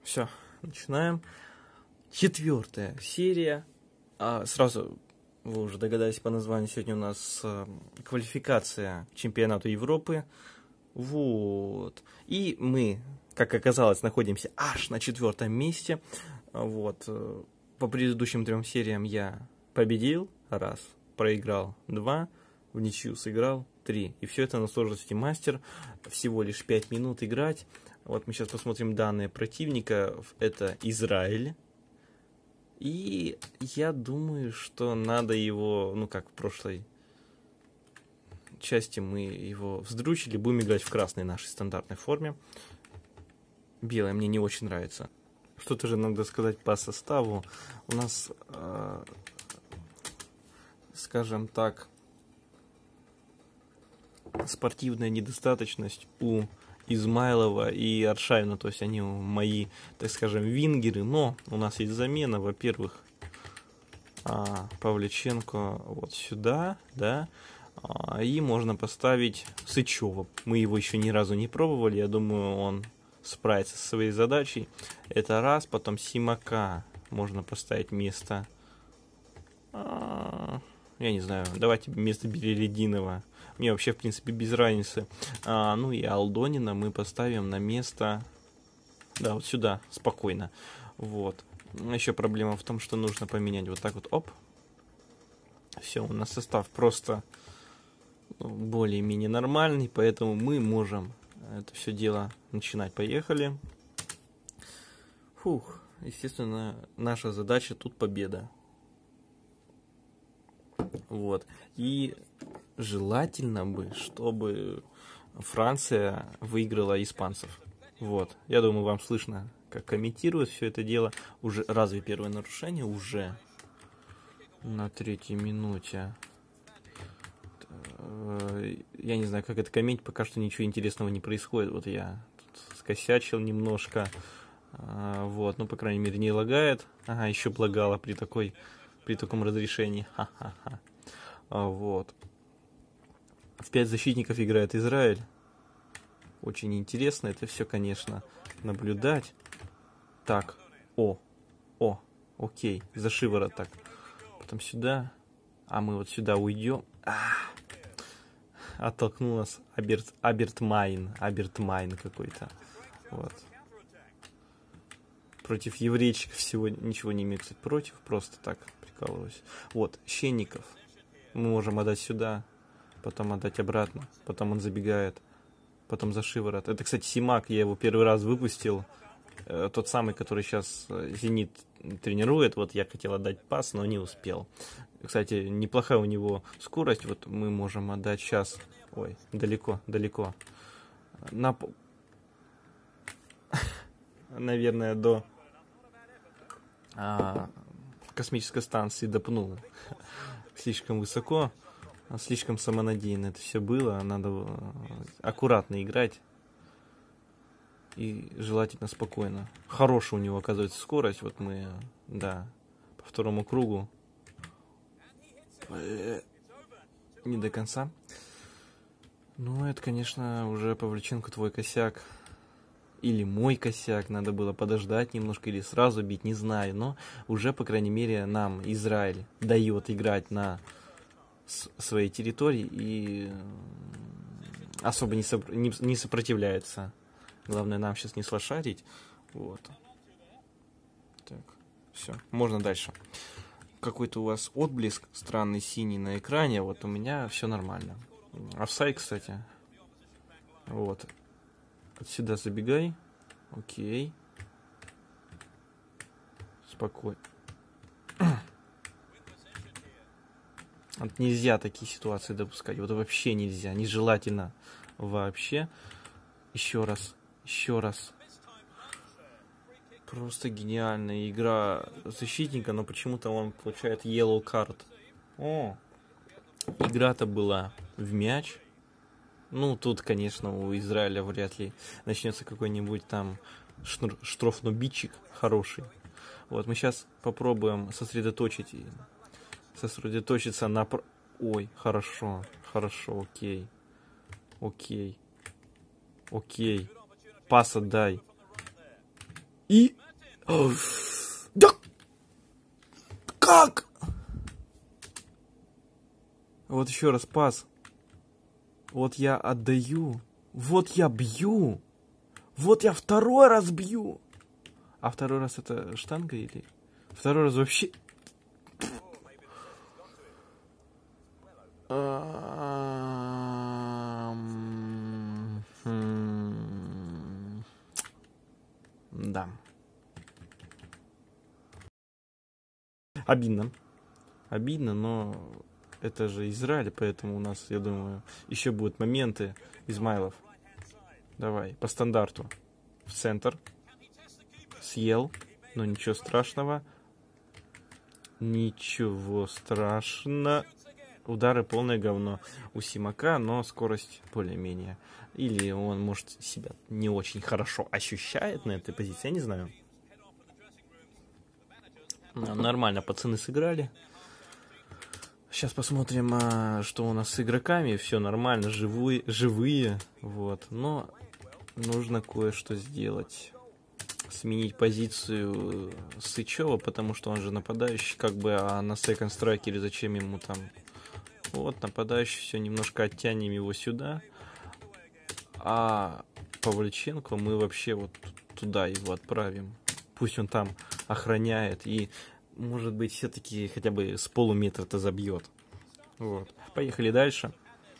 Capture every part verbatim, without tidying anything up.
Все, начинаем. Четвертая серия. А, сразу, вы уже догадались по названию, сегодня у нас а, квалификация к чемпионату Европы. Вот. И мы, как оказалось, находимся аж на четвертом месте. Вот. По предыдущим трем сериям я победил раз, проиграл два, в ничью сыграл три. И все это на сложности мастер. Всего лишь пять минут играть. Вот мы сейчас посмотрим данные противника. Это Израиль. И я думаю, что надо его, ну как в прошлой части мы его вздручили. Будем играть в красной нашей стандартной форме. Белая мне не очень нравится. Что-то же надо сказать по составу. У нас, э, скажем так, спортивная недостаточность у Измайлова и Аршавина, то есть они мои, так скажем, вингеры, но у нас есть замена, во-первых, Павличенко вот сюда, да, и можно поставить Сычева. Мы его еще ни разу не пробовали, я думаю, он справится со своей задачей. Это раз, потом Симака можно поставить вместо, я не знаю, давайте вместо Берелединова. Мне вообще, в принципе, без разницы. А, ну и Алдонина мы поставим на место... Да, вот сюда, спокойно. Вот. Еще проблема в том, что нужно поменять вот так вот. Оп. Все, у нас состав просто ну, более-менее нормальный, поэтому мы можем это все дело начинать. Поехали. Фух. Естественно, наша задача тут победа. Вот. И желательно бы, чтобы Франция выиграла испанцев. Вот. Я думаю, вам слышно, как комментирует все это дело. Уже разве первое нарушение? Уже на третьей минуте. Я не знаю, как это комментировать, пока что ничего интересного не происходит. Вот я тут скосячил немножко. Вот, ну, по крайней мере, не лагает. Ага, еще лагало при такой... при таком разрешении. Ха-ха-ха. Вот. В пять защитников играет Израиль. Очень интересно это все, конечно, наблюдать. Так. О. О. Окей. За шиворот так. Потом сюда. А мы вот сюда уйдем. А-а-а. Оттолкнул нас Аберт, Аберт Майн. Аберт Майн какой-то. Вот. Против еврейчиков всего ничего не имею, кстати, против. Просто так прикалываюсь. Вот. Щенников. Мы можем отдать сюда. Потом отдать обратно. Потом он забегает. Потом за шиворот. Это, кстати, Симак. Я его первый раз выпустил. Э, тот самый, который сейчас Зенит тренирует. Вот я хотел отдать пас, но не успел. Кстати, неплохая у него скорость. Вот мы можем отдать сейчас. Ой, далеко, далеко. На... Наверное, до а, космической станции допнул. Слишком высоко. Слишком самонадеянно это все было. Надо аккуратно играть. И желательно спокойно. Хорошая у него, оказывается, скорость. Вот мы, да, по второму кругу. Не до конца. Ну, это, конечно, уже, Павличенко, твой косяк. Или мой косяк. Надо было подождать немножко или сразу бить, не знаю. Но уже, по крайней мере, нам Израиль дает играть на своей территории и особо не, сопр- не, не сопротивляется. Главное нам сейчас не слошарить. Вот. Так, все, можно дальше. Какой-то у вас отблеск странный синий на экране. Вот у меня все нормально. Офсайд, кстати. Вот. Отсюда забегай. Окей. Спокойно. Вот нельзя такие ситуации допускать. Вот вообще нельзя. Нежелательно вообще. Еще раз. Еще раз. Просто гениальная игра защитника, но почему-то он получает yellow card. О, игра-то была в мяч. Ну, тут, конечно, у Израиля вряд ли начнется какой-нибудь там штрафнобитчик хороший. Вот, мы сейчас попробуем сосредоточить сосредоточиться на... Ой, хорошо, хорошо, окей. Окей. Окей. Пас отдай. И... Да! Как? Вот еще раз пас. Вот я отдаю. Вот я бью. Вот я второй раз бью. А второй раз это штанга или... Второй раз вообще... Да. Обидно. Обидно, но это же Израиль, поэтому у нас, я думаю, еще будут моменты. Измайлов. Давай, по стандарту. В центр. Съел. Но ничего страшного. Ничего страшного. Удары полное говно у Симака, но скорость более-менее. Или он, может, себя не очень хорошо ощущает на этой позиции, я не знаю. Нормально, пацаны сыграли. Сейчас посмотрим, что у нас с игроками. Все нормально, живые, живые. Вот. Но нужно кое-что сделать. Сменить позицию Сычева, потому что он же нападающий, как бы, а на секонд страйкере зачем ему там... Вот, нападающий, все, немножко оттянем его сюда. А Павлюченко мы вообще вот туда его отправим. Пусть он там охраняет и, может быть, все-таки хотя бы с полуметра-то забьет. Вот. Поехали дальше.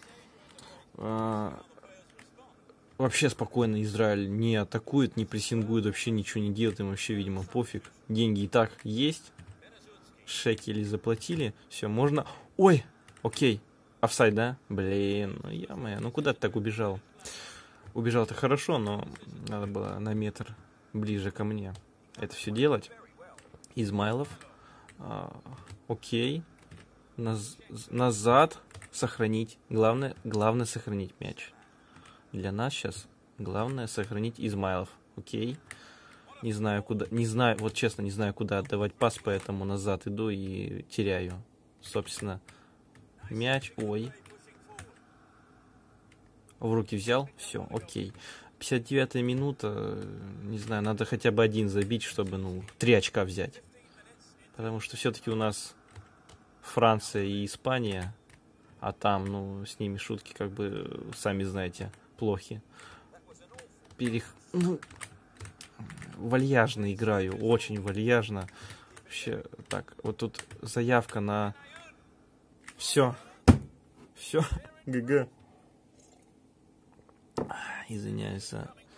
А, вообще спокойно Израиль не атакует, не прессингует, вообще ничего не делает, им вообще, видимо, пофиг. Деньги и так есть. Шекели заплатили. Все, можно... Ой! Окей. Офсайд, да? Блин, ну я-моё, ну куда ты так убежал? Убежал-то хорошо, но надо было на метр ближе ко мне это все делать. Измайлов. А, окей. Наз назад. Сохранить. Главное, главное сохранить мяч. Для нас сейчас главное сохранить Измайлов. Окей. Не знаю куда. Не знаю, вот честно, не знаю куда отдавать пас, поэтому назад иду и теряю. Собственно, мяч. Ой. В руки взял. Все, окей. пятьдесят девятая минута. Не знаю, надо хотя бы один забить, чтобы, ну, три очка взять. Потому что все-таки у нас Франция и Испания. А там, ну, с ними шутки, как бы, сами знаете, плохи. Перех... Ну, вальяжно играю. Очень вальяжно. Вообще, так, вот тут заявка на... Все. Все. ГГ. Извиняюсь.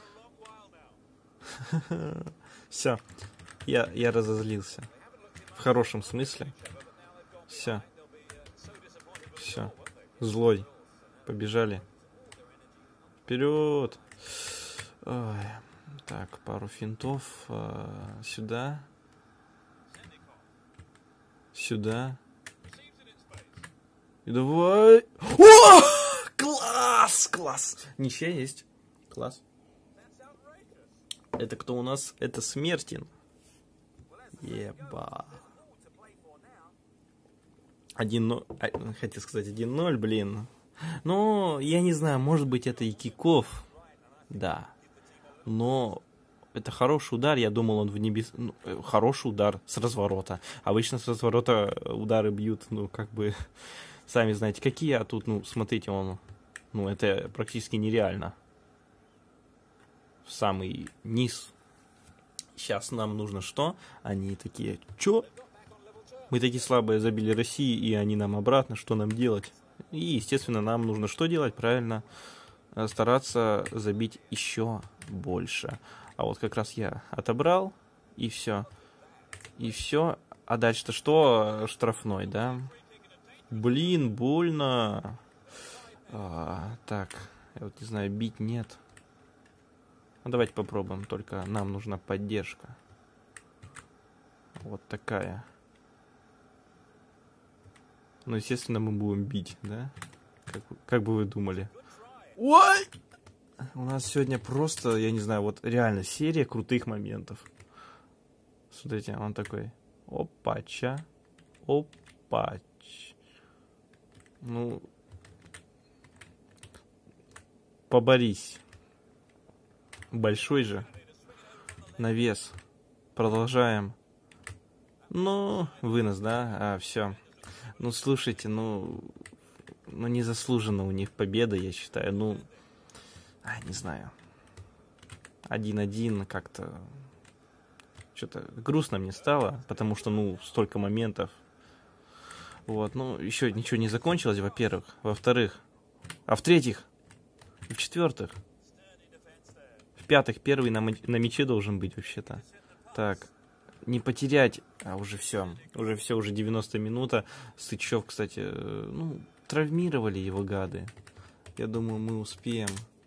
Все. Я, я разозлился. В хорошем смысле. Все. Все. Злой. Побежали. Вперед. Ой. Так, пару финтов. А, сюда. Сюда. И давай. О! Класс! Класс! Ничья есть. Класс. Это кто у нас? Это Смертин. Еба. один ноль. Хотел сказать один ноль, блин. Ну, я не знаю, может быть это и киков. Да. Но это хороший удар. Я думал, он в небес... Ну, хороший удар с разворота. Обычно с разворота удары бьют, ну, как бы... Сами знаете, какие. А тут, ну, смотрите, он... Ну, это практически нереально. В самый низ. Сейчас нам нужно что? Они такие, чё? Мы такие слабые забили России, и они нам обратно. Что нам делать? И, естественно, нам нужно что делать? Правильно, стараться забить еще больше. А вот как раз я отобрал, и все. И все. А дальше-то что? Штрафной, да? Блин, больно. А, так, я вот не знаю, бить нет. Ну, давайте попробуем, только нам нужна поддержка. Вот такая. Ну, естественно, мы будем бить, да? Как, как бы вы думали? Ой! У нас сегодня просто, я не знаю, вот реально серия крутых моментов. Смотрите, он такой. Опача. Опач. Ну... Поборись. Большой же. Навес. Продолжаем. Ну, вынос, да? А, все. Ну, слушайте, ну... Ну, незаслуженно у них победа, я считаю. Ну, а, не знаю. один-один как-то... Что-то грустно мне стало, потому что, ну, столько моментов. Вот, ну, еще ничего не закончилось, во-первых. Во-вторых. А в-третьих. И в-четвертых. В-пятых, первый на, на мяче должен быть, вообще-то. Так. Не потерять. А, уже все. Уже все, уже девяностая минута. Сычев, кстати, ну, травмировали его гады. Я думаю, мы успеем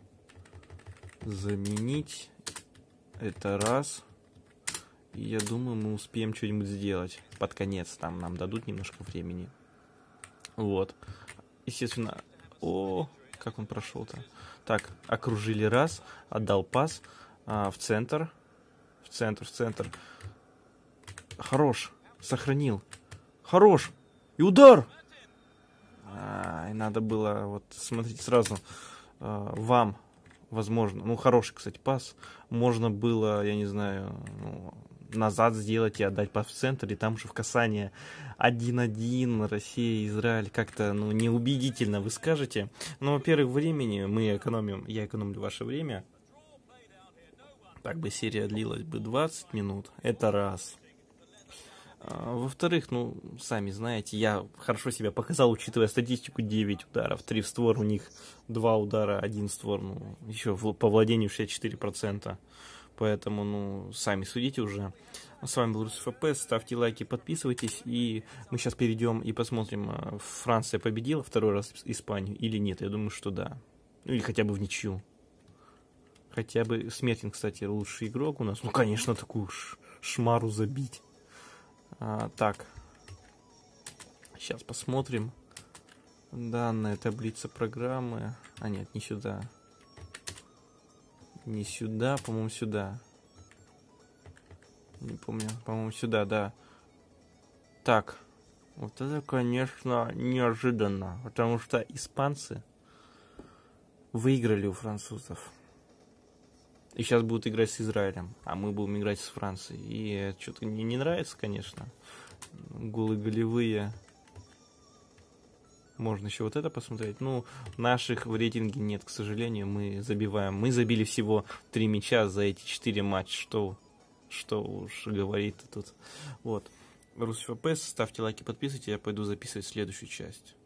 заменить. Это раз. И я думаю, мы успеем что-нибудь сделать. Под конец там нам дадут немножко времени. Вот. Естественно. О, как он прошел-то. Так, окружили раз. Отдал пас. А, в центр. В центр, в центр. Хорош. Сохранил. Хорош. И удар! А, и надо было, вот, смотрите, сразу а, вам, возможно, ну, хороший, кстати, пас. Можно было, я не знаю, ну, назад сделать и отдать пас в центр, и там же в касание один-один, Россия, Израиль, как-то, ну, неубедительно вы скажете. Но, во-первых, времени мы экономим, я экономлю ваше время. Так бы серия длилась бы двадцать минут, это раз. Во-вторых, ну, сами знаете, я хорошо себя показал, учитывая статистику, девять ударов, три в створ, у них два удара, один в створ, ну, еще по владению шестьдесят четыре процента. Поэтому, ну, сами судите уже. С вами был Русиф АП, ставьте лайки, подписывайтесь, и мы сейчас перейдем и посмотрим, Франция победила второй раз Испанию или нет. Я думаю, что да. Ну, или хотя бы в ничью. Хотя бы Смертин, кстати, лучший игрок у нас. Ну, конечно, такую шмару забить. А, так, сейчас посмотрим. Данная таблица программы. А нет, не сюда. Не сюда, по-моему, сюда. Не помню, по-моему, сюда, да. Так, вот это, конечно, неожиданно. Потому что испанцы выиграли у французов. И сейчас будут играть с Израилем, а мы будем играть с Францией. И что-то мне не нравится, конечно. Голы голевые. Можно еще вот это посмотреть. Ну, наших в рейтинге нет, к сожалению. Мы забиваем. Мы забили всего три мяча за эти четыре матча. Что, что уж говорит тут. Вот. Русиф АП, ставьте лайки, подписывайтесь. Я пойду записывать следующую часть.